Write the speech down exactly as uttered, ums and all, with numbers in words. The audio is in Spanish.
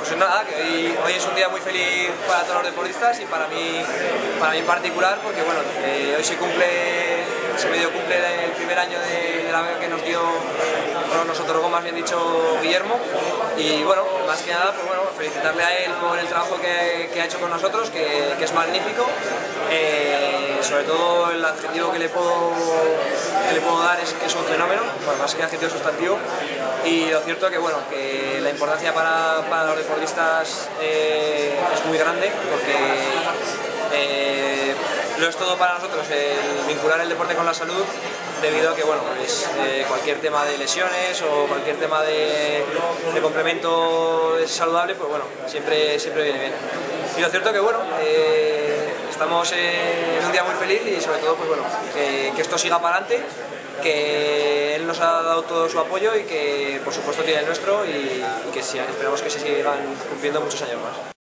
Pues nada, que hoy, hoy es un día muy feliz para todos los deportistas y para mí, para mí en particular, porque bueno, eh, hoy se cumple, se medio cumple el primer año de, de la beca que nos dio, bueno, nos otorgó más bien dicho Guillermo, y bueno, más que nada, pues bueno, felicitarle a él por el trabajo que, que ha hecho con nosotros, que, que es magnífico. Eh, sobre todo el adjetivo que le puedo, que le puedo dar es que es un fenómeno, bueno, más que adjetivo sustantivo, y lo cierto es que, bueno, que la importancia para, para los deportistas eh, es muy grande, porque eh, lo es todo para nosotros el vincular el deporte con la salud, debido a que, bueno, pues, eh, cualquier tema de lesiones o cualquier tema de, de complemento saludable, pues bueno, siempre, siempre viene bien. Y lo cierto es que, bueno, eh, estamos en un día muy feliz y sobre todo, pues bueno, que, que esto siga para adelante, que él nos ha dado todo su apoyo y que por supuesto tiene el nuestro, y, y que sí, esperamos que se sigan cumpliendo muchos años más.